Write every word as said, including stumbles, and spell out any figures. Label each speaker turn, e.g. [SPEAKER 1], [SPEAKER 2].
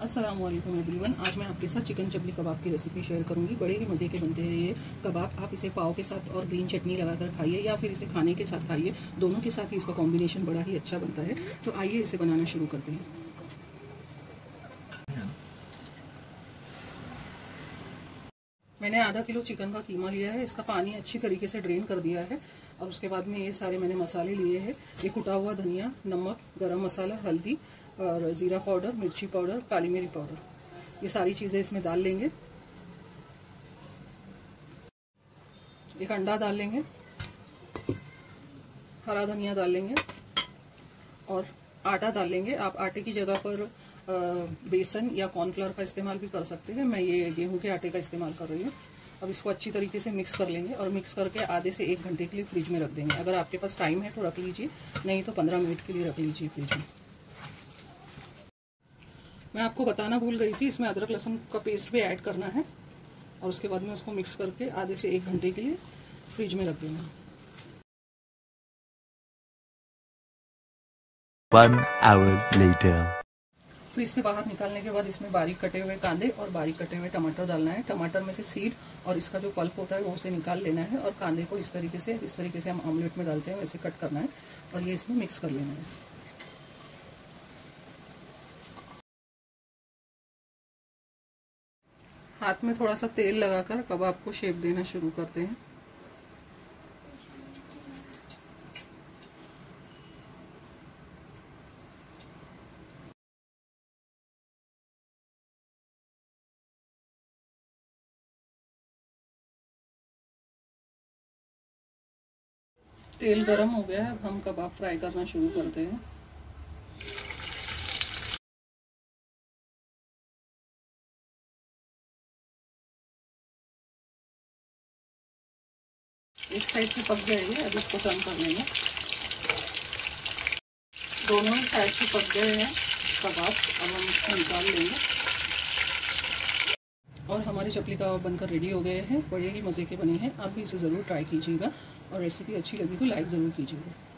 [SPEAKER 1] अस्सलाम वालेकुम एवरीवन। आज मैं आपके साथ चिकन चपली कबाब की रेसिपी शेयर करूंगी। बड़े ही मज़े के बनते हैं ये कबाब। आप इसे पाव के साथ और ग्रीन चटनी लगाकर खाइए या फिर इसे खाने के साथ खाइए, दोनों के साथ ही इसका कॉम्बिनेशन बड़ा ही अच्छा बनता है। तो आइए इसे बनाना शुरू करते हैं। मैंने आधा किलो चिकन का कीमा लिया है। इसका पानी अच्छी तरीके से ड्रेन कर दिया है और उसके बाद में ये सारे मैंने मसाले लिए हैं। ये कुटा हुआ धनिया, नमक, गरम मसाला, हल्दी और ज़ीरा पाउडर, मिर्ची पाउडर, काली मिर्च पाउडर, ये सारी चीज़ें इसमें डाल लेंगे। एक अंडा डाल लेंगे, हरा धनिया डाल लेंगे और आटा डाल लेंगे। आप आटे की जगह पर बेसन या कॉर्नफ्लोर का इस्तेमाल भी कर सकते हैं। मैं ये गेहूं के आटे का इस्तेमाल कर रही हूँ। अब इसको अच्छी तरीके से मिक्स कर लेंगे और मिक्स करके आधे से एक घंटे के लिए फ्रिज में रख देंगे। अगर आपके पास टाइम है तो रख लीजिए, नहीं तो पंद्रह मिनट के लिए रख लीजिए फ्रिज में। मैं आपको बताना भूल गई थी, इसमें अदरक लहसुन का पेस्ट भी ऐड करना है और उसके बाद में उसको मिक्स करके आधे से एक घंटे के लिए फ्रिज में रख देंगे।
[SPEAKER 2] One hour later.
[SPEAKER 1] फ्रिज से बाहर निकालने के बाद इसमें बारीक कटे हुए कांदे और बारीक कटे हुए टमाटर डालना है। टमाटर में से सीड और इसका जो पल्प होता है वो उसे निकाल लेना है और कांदे को इस तरीके से इस तरीके से हम ऑमलेट में डालते हैं वैसे कट करना है और ये इसमें मिक्स कर लेना है। हाथ में थोड़ा सा तेल लगाकर कबाब को शेप देना शुरू करते हैं। तेल गरम हो गया है, अब हम कबाब फ्राई करना शुरू करते हैं। एक साइड से पक जाएगी, अब इसको टर्न कर लेंगे। दोनों ही साइड से पक गए हैं कबाब, अब हम इसको निकाल लेंगे और हमारे चपली कबाब बनकर रेडी हो गए हैं। बड़े ही मज़े के बने हैं। आप भी इसे ज़रूर ट्राई कीजिएगा और रेसिपी अच्छी लगी तो लाइक ज़रूर कीजिएगा।